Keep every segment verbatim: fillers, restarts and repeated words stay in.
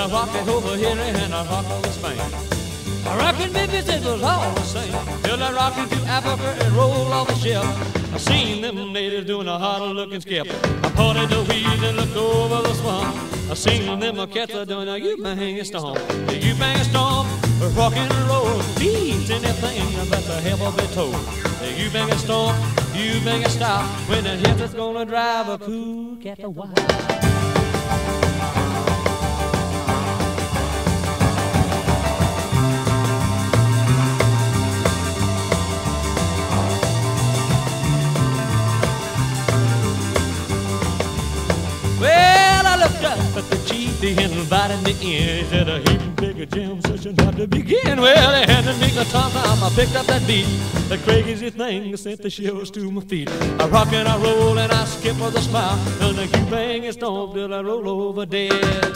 I rock it over here and I rock over Spain. I rockin' Memphis, it was all the same. Till I rockin' to Africa and roll off the ship. I seen them natives doing a hard-looking skip. I parted the weeds and looked over the swamp. I seen them cats a doing a you-bang stomp. The you-bang stomp, rock and roll, beats anything that's a hell of a toe. The you-bang stomp, you-bang stop, when the hip is gonna drive a cool cat a wild. But the chief, he invited me in. He said, a heap bigger jam session had to begin. Well, they handed me the tom-tom, I picked up that beat. The crazy thing sent the shivers to my feet. I rock and I roll and I skip with a smile. And the you-bang and stomp till I roll over dead.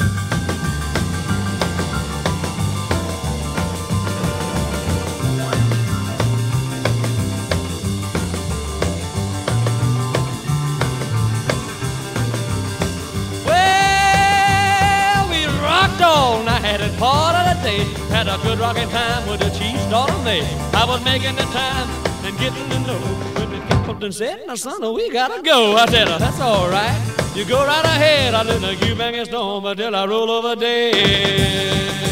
All night and part of the day, had a good rocking time with the chief's daughter May. I was making the time and getting to know when the captain said, "Now son, we gotta go." I said, oh, "That's all right, you go right ahead." I did the you-bang and stomp until I roll over dead.